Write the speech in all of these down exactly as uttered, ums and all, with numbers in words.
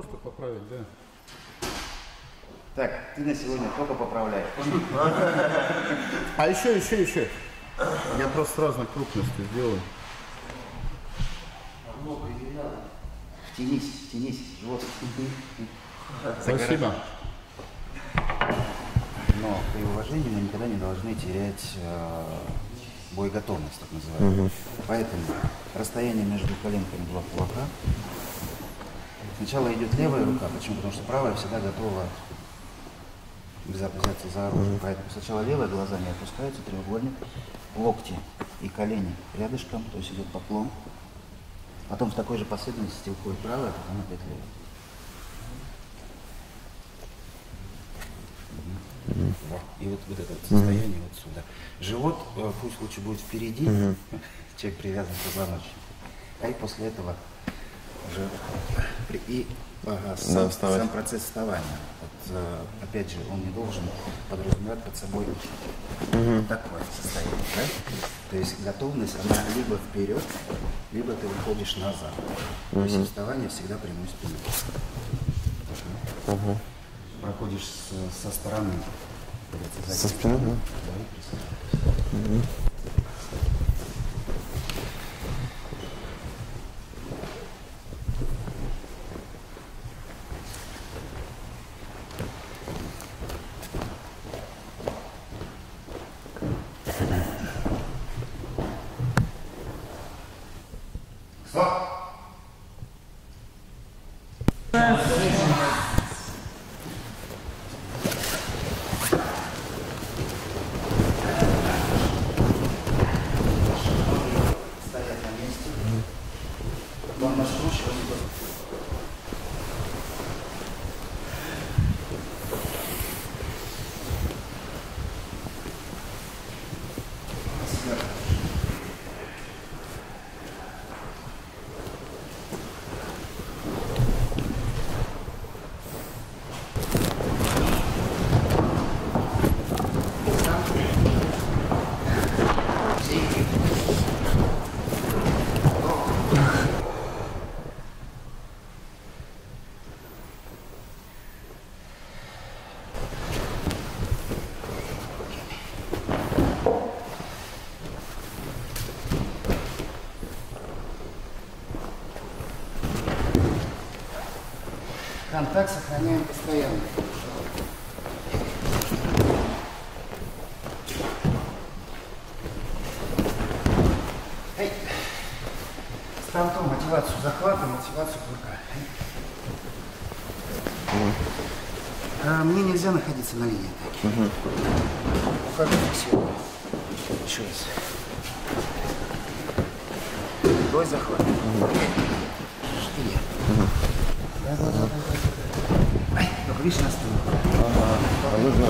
Немножко поправить, да. Так, ты на сегодня только поправляешь. А еще, еще, еще. Я просто с разной крупностью сделаю. Тянись, тянись, живот. Спасибо. Но при уважении мы никогда не должны терять э, боеготовность, так называемую. Угу. Поэтому расстояние между коленками два кулака. Сначала идет левая рука, почему? Потому что правая всегда готова взяться за оружие. Угу. Поэтому сначала левая, глаза не опускаются, треугольник, локти и колени рядышком, то есть идет поклон. Потом в такой же последовательности уходит правая, потом опять левая. Вот. И вот, вот это вот состояние mm-hmm. вот сюда. Живот э, пусть лучше будет впереди, mm-hmm. человек привязан к позвоночнику. А и после этого уже и ага, сам, сам процесс вставания. Вот, э, опять же, он не должен подразумевать под собой mm-hmm. такое состояние. Да? То есть готовность, она либо вперед, либо ты выходишь назад. Mm-hmm. То есть вставание всегда прямой спиной. Mm-hmm. Проходишь с, со стороны. Со спины, да? Угу. Стоп! Контакт сохраняем постоянно. Эй. Ставь мотивацию захвата, мотивацию курка. Mm. А, мне нельзя находиться на линии атаки. Mm-hmm. Ухожу, фиксирую. Еще раз. Твой захват. Mm-hmm. Шире. Mm-hmm. Да, да, да, да. Ай, только видишь на спину. Ага, а нужно.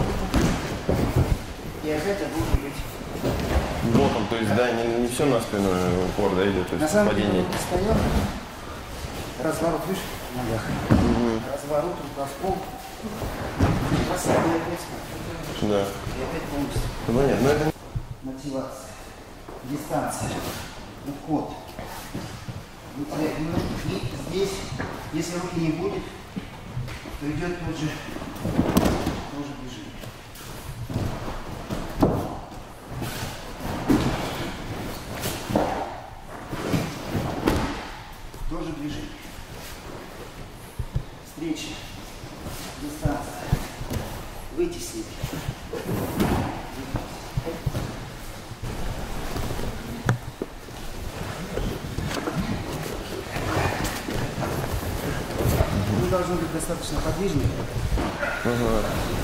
И опять я буду быть. Боком, то есть, да, не, не все на спину упор, да, идет, то есть на самом падение. деле, встаем, разворот, видишь, в ногах. Угу. Разворот, рука в пол. Посадили опять. Да. И опять полностью. Ну, понятно, но это... Мотивация. Дистанция. Уход. И здесь, если руки не будет, то идет тот же, тоже движение. Тоже движение. Встреча. Дистанция. Вытеснить. Должны быть достаточно подвижны. Ага.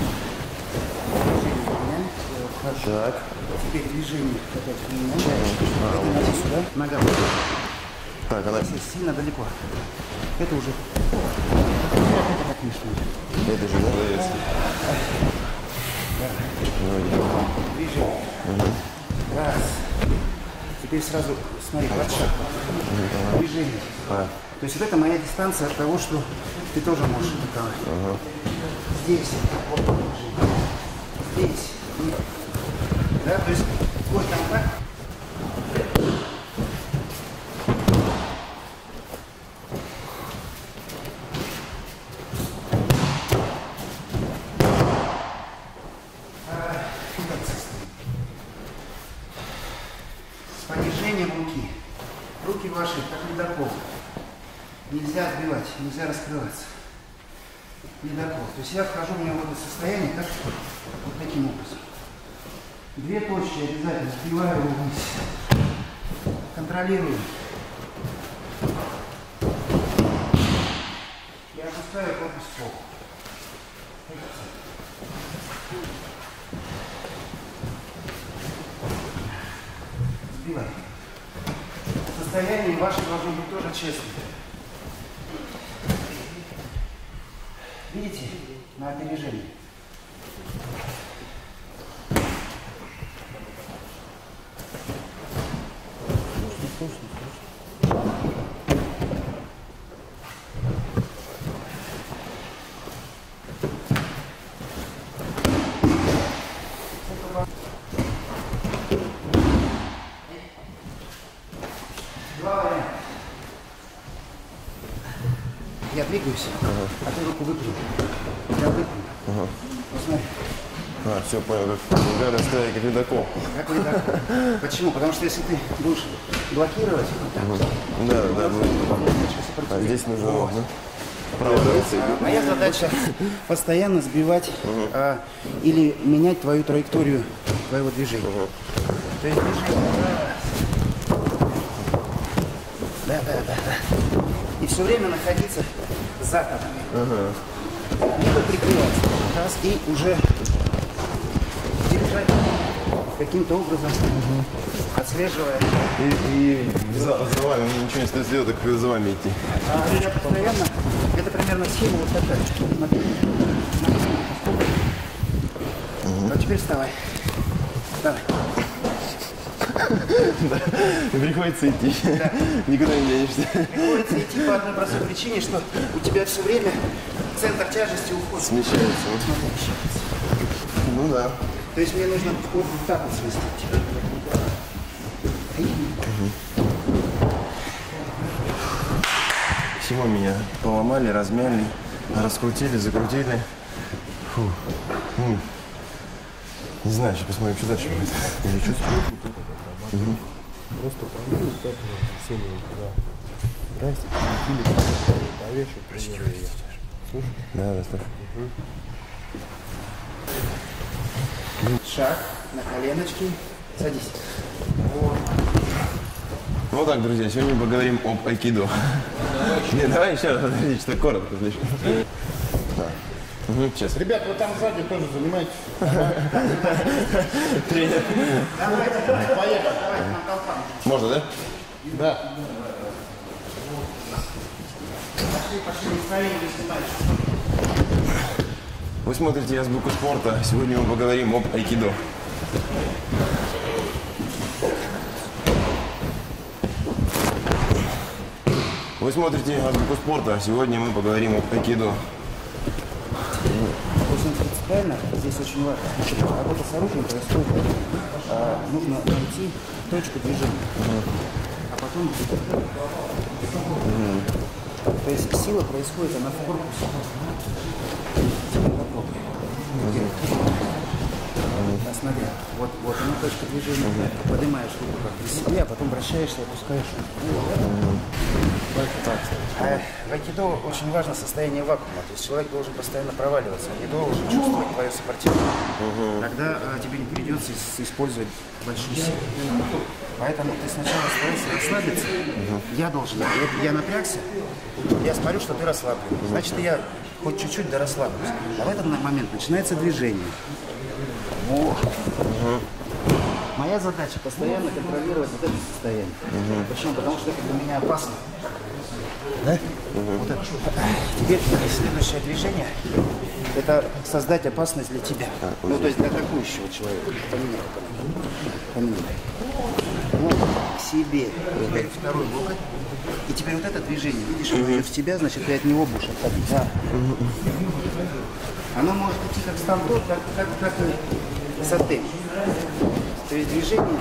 Так. Теперь движение опять меняем. Это надо сюда. Нога. Так, она сильно далеко. Это уже. Это так мешает. Это же, да? Да. Движение. Угу. Раз. Теперь сразу смотри, подшаг. Угу. Движение. А. То есть вот это моя дистанция от того, что ты тоже можешь атаковать. Ага. Здесь. Вот, здесь. Да, то есть твой контакт. нельзя отбивать, нельзя раскрываться. Ледокол. То есть я вхожу в него в это состояние как вот таким образом. Две точки обязательно сбиваю его вниз. Контролирую. И опускаю корпус в пол. Сбивай. Состояние ваше должно быть тоже честным. Видите? На опережение. Я двигаюсь, ага. А ты руку выпрямил. Я выпрямил. Ага. Посмотри. А, все, понял, как угадать стоять, как ледокол. Как ледокол. Почему? Потому что если ты будешь блокировать, вот так, да, да, да. А здесь нужно вот. Правда, а, моя задача постоянно сбивать угу. а, или менять твою траекторию твоего движения. Угу. То есть движение. Да, да, да, да. И все время находиться за тобой. Ага. Либо прикрываться. Раз, и уже держать каким-то образом, угу. отслеживая. И, и за, за вами ничего не стоит сделать, так за вами идти. А, я постоянно, это примерно схема вот такая. Смотри. Угу. А теперь вставай. Вставай. Да, приходится идти. Да. Никуда не денешься. Приходится идти по одной простой причине, что у тебя все время центр тяжести уходит. Смещается. Смещается. Ну да. То есть мне нужно вот так вот сместить. Угу. Всего меня поломали, размяли, раскрутили, закрутили. Фу. Ну, не знаю, сейчас посмотрим, что дальше будет. Я чувствую. Угу. Просто помню, как всеми да. Здрасте, прилетели, повешу, примерно я. Слушай? Да, да, слушай. Угу. Шаг на коленочки. Садись. Вот. Ну так, друзья, сегодня мы поговорим об айкидо. Не, давай еще раз, подожди, что коротко слишком. Угу, сейчас. Ребят, вы там сзади тоже занимаетесь. Тренер. Поехали. Можно, да? Да. Вы смотрите «Азбуку спорта». Сегодня мы поговорим об айкидо. Вы смотрите «Азбуку спорта». Сегодня мы поговорим об айкидо. Очень принципиально, здесь очень важно. Значит, работа с оружием происходит, а, нужно найти точку движения, а потом mm. То есть сила происходит, она в корпусе. Теперь попробуй. Mm. Смотри, вот, вот она точка движения. Mm. Поднимаешь руку как при себе, а потом вращаешься и опускаешь. Mm. Так. А в айкидо очень важно состояние вакуума. То есть человек должен постоянно проваливаться. Не должен чувствовать твое сопротивление. Угу. Тогда а, тебе не придется использовать большие силы. Поэтому ты сначала старайся расслабиться. Угу. Я должен. Я, я напрягся. Я смотрю, что ты расслаблен. Угу. Значит, я хоть чуть-чуть да расслаблюсь. А в этот момент начинается движение. Вот. Угу. Моя задача постоянно контролировать вот это состояние. Угу. Почему? Потому что это для меня опасно. Да? Угу. Вот это. Теперь следующее движение – это создать опасность для тебя. А, ну, то есть для атакующего человека. Поменяй. Поменяй. Вот к себе. Теперь второй локоть. И теперь вот это движение, видишь, оно идет в тебя, значит, ты от него будешь отходить. Да. Оно может идти как стандот, как, как, как и сатэ. То есть движение,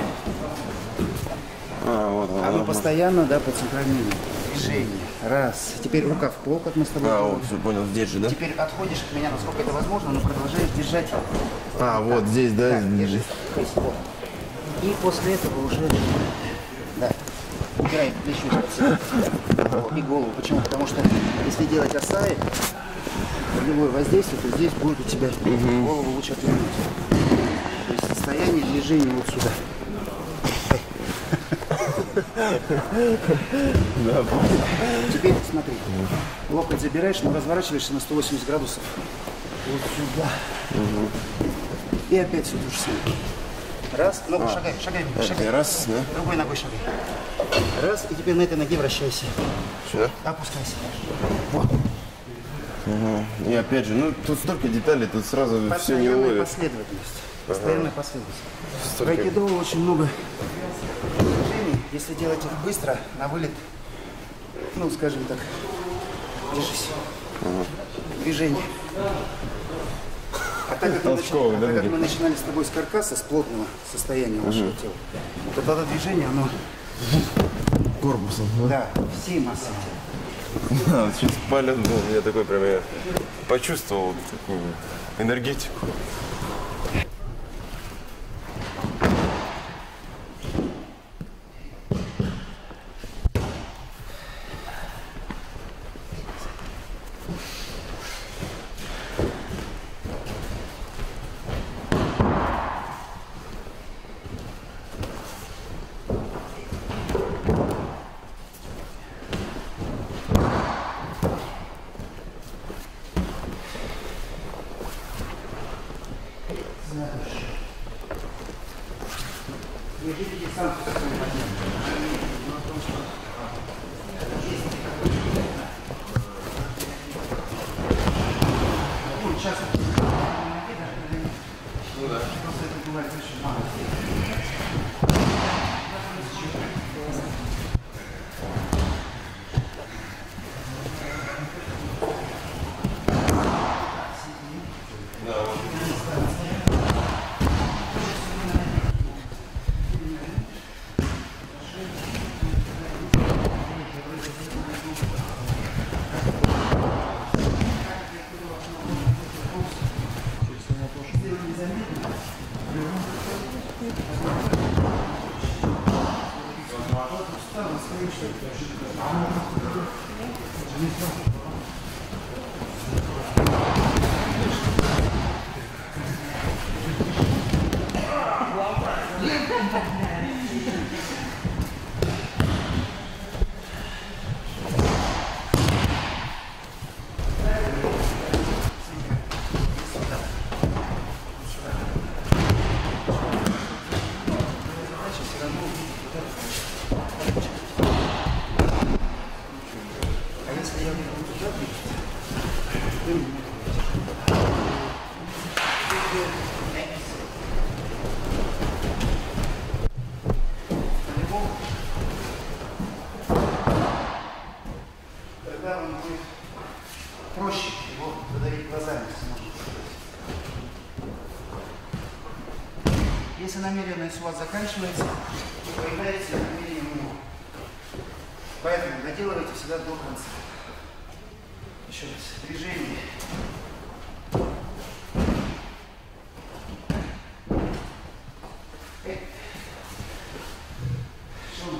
а, вот, оно вот, постоянно, да, по центральной линии. Движение. Раз. Теперь рука в пол, как мы с тобой. А, вот, все понял, здесь же, да? Теперь отходишь от меня, насколько это возможно, но продолжаешь держать. А, вот, вот здесь, да? Да, держи. И после этого уже, да. убирай плечо и голову. Почему? Потому что если делать асаи, любое воздействие, то здесь будет у тебя угу. голову лучше отвернуть. То есть состояние движения вот сюда. Теперь смотри. Локоть забираешь, но разворачиваешься на сто восемьдесят градусов. Вот сюда. И опять сюда же самое. Раз, ногу а, шагай, шагай, шагай. Раз, да? Другой ногой шагай. Раз, и теперь на этой ноге вращайся. Сюда? Опускайся. Вот. Угу. И опять же, ну тут столько деталей, тут сразу все не уловишь. Последовательность. Постоянная ага. последовательность. В айкидо очень много движений. Если делать их быстро, на вылет, ну, скажем так, держись. Ага. Движение. А так как, мы начали, а так как мы начинали с тобой с каркаса, с плотного состояния вашего угу. тела, то тогда движение, оно... Корпусом, да? Да, всей массой тела. Да, вот сейчас полет был, я такой прям, я почувствовал такую энергетику. Если намеренность у вас заканчивается, то появляется намерение у него. Поэтому доделывайте всегда до конца. Еще раз. Движение. Шум.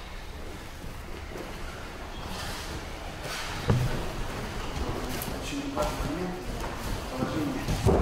Очень важный момент. Положение.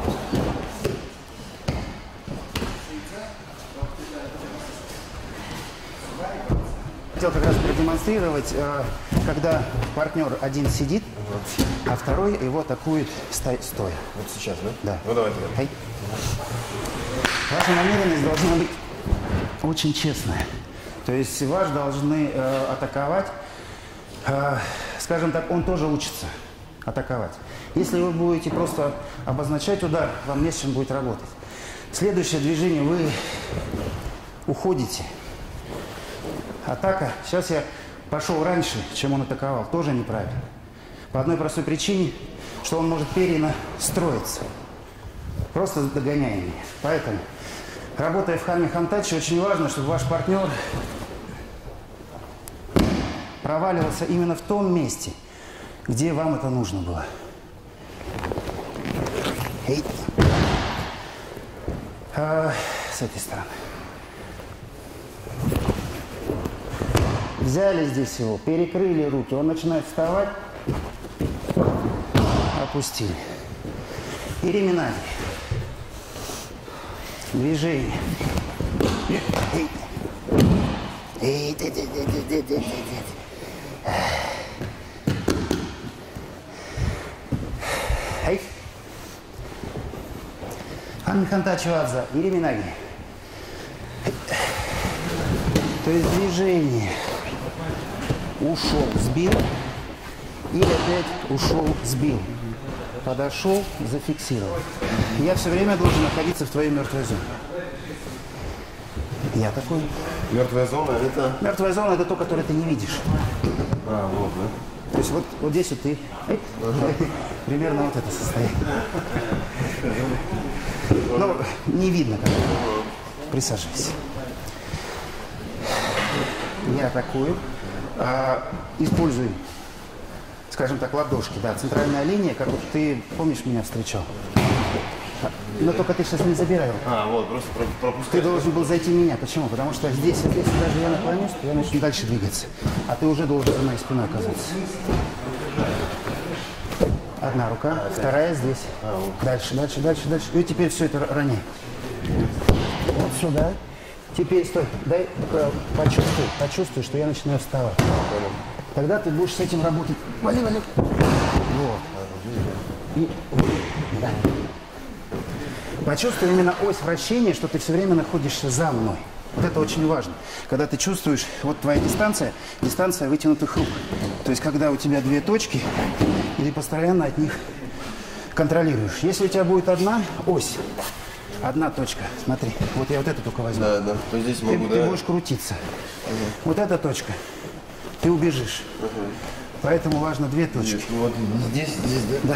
Хотел как раз продемонстрировать, когда партнер один сидит, а второй его атакует стоя. Вот сейчас, да? Да. Ну давай тогда. Ай. Ваша намеренность должна быть очень честная. То есть вас должны э, атаковать, э, скажем так, он тоже учится атаковать. Если вы будете просто обозначать удар, вам не с чем будет работать. Следующее движение, вы уходите. Атака. Сейчас я пошел раньше, чем он атаковал. Тоже неправильно. По одной простой причине, что он может перенастроиться. Просто догоняя меня. Поэтому, работая в хами хантачи, очень важно, чтобы ваш партнер проваливался именно в том месте, где вам это нужно было. Эй. А, с этой стороны. Взяли здесь его, перекрыли руки, он начинает вставать, опустили. Переминали. Движение. Эй, эй, эй, эй, эй, эй, эй. Эй. Анхантачуадза, Ириминаги. То есть движение. Ушел, сбил. И опять ушел, сбил. Подошел, зафиксировал. Я все время должен находиться в твоей мертвой зоне. Я такой. Мертвая зона это... Мертвая зона – это то, которое ты не видишь. А, вот, да. То есть вот, вот здесь вот ты, эй, примерно вот это состояние. Ну, не видно, как. Присаживайся. Я атакую. А, используй, скажем так, ладошки. Да, центральная линия, как вот ты, помнишь, меня встречал? Но только ты сейчас не забирай его. А, вот, просто про- Ты пропускаешь. должен был зайти меня. Почему? Потому что здесь, здесь даже я наклонюсь, то я начну дальше двигаться. А ты уже должен за моей спиной оказаться. Одна рука, вторая здесь. Дальше, дальше, дальше, дальше. И теперь все это роняй. Вот сюда. Теперь стой, дай, э, почувствуй, почувствуй, что я начинаю вставать. Тогда ты будешь с этим работать. Вали, вали. Вот. И, да. Почувствуй именно ось вращения, что ты все время находишься за мной. Вот это очень важно. Когда ты чувствуешь, вот твоя дистанция, дистанция вытянутых рук. То есть, когда у тебя две точки, и ты постоянно от них контролируешь. Если у тебя будет одна ось, одна точка, смотри, вот я вот эту только возьму. Да, да. То здесь Ты, могу, ты да. будешь крутиться. Вот эта точка, ты убежишь. Поэтому важно две точки. Вот здесь, здесь, да? Да.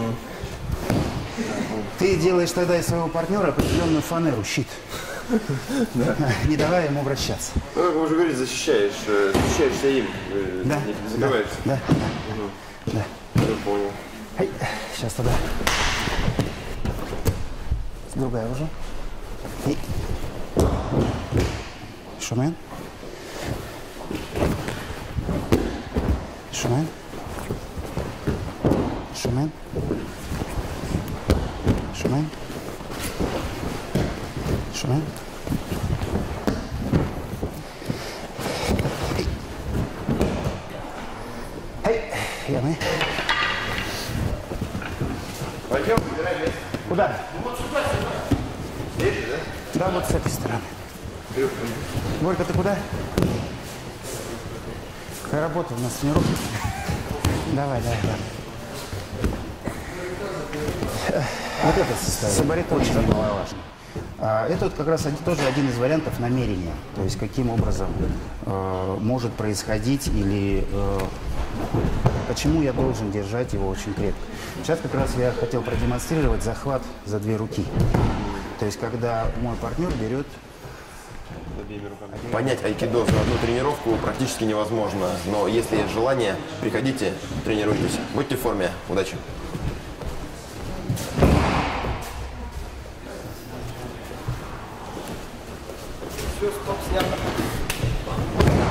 Ты делаешь тогда из своего партнера определенную фанеру, щит. Не давая ему вращаться. Ну, как вы уже говорите, защищаешь, э, защищаешься им. э, Да, Не да, закрываешься. да, да. Я понял. Ай, сейчас тогда. Другая уже. И... Шумен. Шумен. Шумен. Шумен. Шумен. Эй, я мы. Пойдем, выбирай место. Куда? Да, вот с этой стороны. Горько, ты куда? Какая работа у нас, тренировка? Давай, давай, давай. Вот это сабарит очень немаловажно. А это вот как раз один, тоже один из вариантов намерения. То есть каким образом э, может происходить или э, почему я должен держать его очень крепко. Сейчас как раз я хотел продемонстрировать захват за две руки. То есть когда мой партнер берет... Понять айкидо за одну тренировку практически невозможно. Но если есть желание, приходите, тренируйтесь. Будьте в форме. Удачи. Все, стоп, снято.